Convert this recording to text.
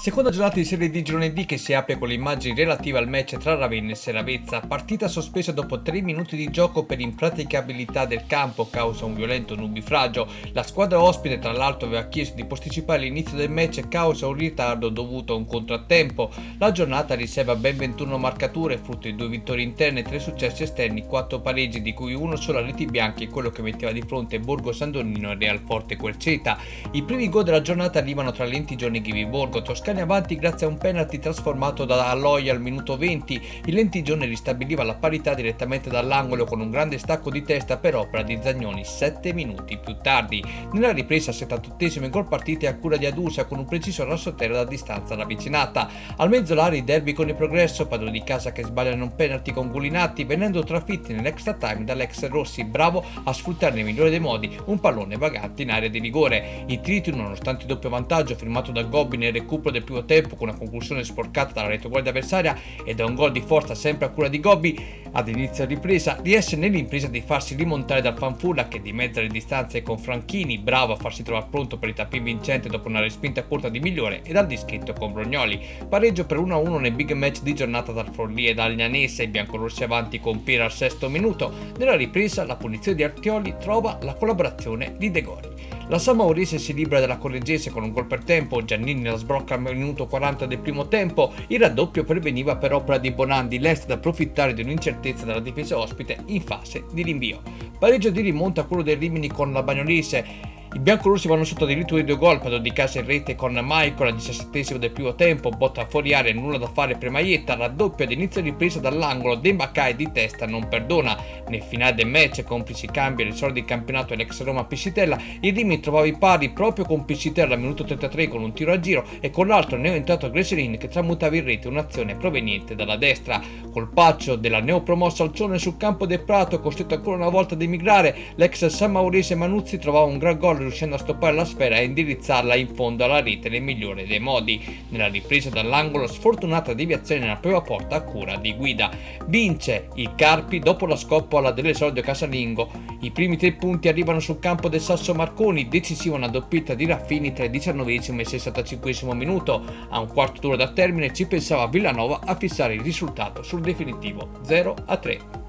Seconda giornata di Serie D giovedì che si apre con le immagini relative al match tra Ravenna e Seravezza, partita sospesa dopo 3 minuti di gioco per impraticabilità del campo causa un violento nubifragio. La squadra ospite tra l'altro aveva chiesto di posticipare l'inizio del match causa un ritardo dovuto a un contrattempo. La giornata riserva ben 21 marcature, frutto di 2 vittorie interne, 3 successi esterni, 4 pareggi di cui uno solo a reti bianche, quello che metteva di fronte Borgo Sandonino e Realforte Querceta. I primi gol della giornata arrivano tra Lentigioni e Ghiviborgo, Toscani avanti grazie a un penalty trasformato da Alloy al minuto 20. Il Lentigione ristabiliva la parità direttamente dall'angolo con un grande stacco di testa per opera di Zagnoni 7 minuti più tardi. Nella ripresa al 78esimo il gol partita è a cura di Adusa con un preciso rassoterra da distanza ravvicinata. Al mezzolare i derby con il Progresso, padroni di casa che sbagliano un penalty con Gulinatti, venendo trafitti nell'extra time dall'ex Rossi, bravo a sfruttare nel migliore dei modi un pallone vagante in area di rigore. Il Tritium, nonostante il doppio vantaggio firmato da Gobbi nel recupero del primo tempo con una conclusione sporcata dalla retroguardia avversaria e da un gol di forza sempre a cura di Gobbi ad inizio ripresa, riesce nell'impresa di farsi rimontare dal Fanfulla che dimezza le distanze con Franchini, bravo a farsi trovare pronto per il tapping vincente dopo una respinta corta di Migliore, e dal dischetto con Brognoli. Pareggio per 1-1 nel big match di giornata tra Forlì e Aglianese, i biancorossi avanti con Pera al 6° minuto. Nella ripresa la punizione di Artioli trova la collaborazione di De Gori. La Samaurese si libera della Correggese con un gol per tempo, Giannini la sbrocca al minuto 40 del primo tempo, il raddoppio perveniva per opera di Bonandi, l'est da approfittare di un'incertezza della difesa ospite in fase di rinvio. Pareggio di rimonta quello del Rimini con la Bagnolese. I biancorossi vanno sotto addirittura di 2 gol, padrone di casa in rete con Michael al 17° del primo tempo, botta fuori area, nulla da fare per Maietta, raddoppio ad inizio ripresa dall'angolo, Dembacai di testa non perdona. Nel finale del match, complici cambi e risolti il campionato dell'ex Roma Piscitella, il Rimini trovava i pari proprio con Piscitella al minuto 33 con un tiro a giro e con l'altro neoentrato Greserin che tramutava in rete un'azione proveniente dalla destra. Colpaccio della neopromossa Alcione sul campo del Prato, costretto ancora una volta ad emigrare, l'ex Samaurese Manuzzi trovava un gran gol riuscendo a stoppare la sfera e indirizzarla in fondo alla rete nel migliore dei modi. Nella ripresa dall'angolo, sfortunata deviazione nella prima porta a cura di Guida. Vince il Carpi dopo la scoppola dell'esordio casalingo. I primi 3 punti arrivano sul campo del Sasso Marconi, decisiva una doppietta di Raffini tra il 19° e il 65° minuto. A un quarto d'ora dal termine ci pensava Villanova a fissare il risultato sul definitivo 0-3.